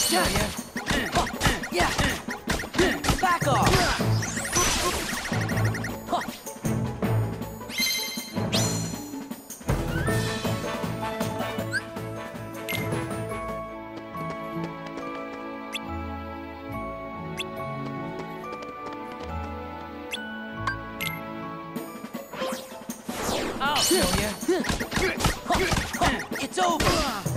feel ya. Yeah. Back off. I'll feel ya. It's over.